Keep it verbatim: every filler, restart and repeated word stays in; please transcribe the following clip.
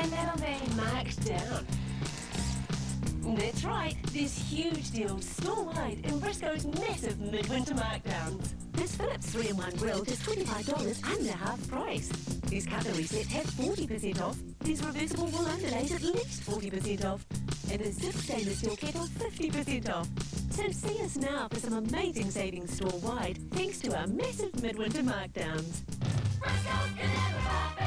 a little bit marked down. That's right, there's huge deals store-wide in Briscoes' massive midwinter markdowns. This Phillips three in one grill just twenty-five dollars under half price. These cutlery sets have forty percent off. These reversible wool underlays at least forty percent off. And the zip stainless steel kettle fifty percent off. So see us now for some amazing savings store-wide thanks to our massive midwinter markdowns. Briscoes can never buy